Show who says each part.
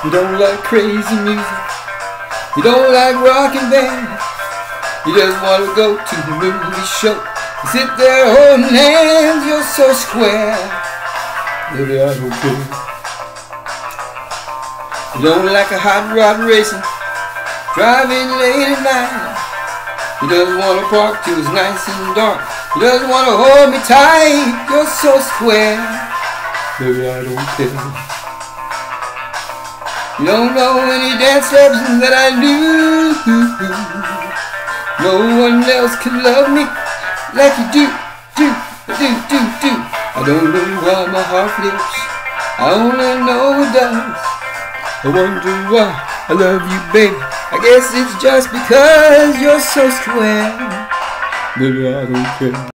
Speaker 1: You don't like crazy music. You don't like rock and band. You just want to go to the movie show. You sit there holding hands, you're so square. Baby, I don't care. You don't like a hot rod racing, driving late at night. You just want to park till it's nice and dark. You just want to hold me tight, you're so square. Baby, I don't care. You don't know any dance steps that I do. No one else can love me like you do. I don't know why my heart flips, I only know it does. I wonder why I love you, baby. I guess it's just because you're so square. Baby, I don't care.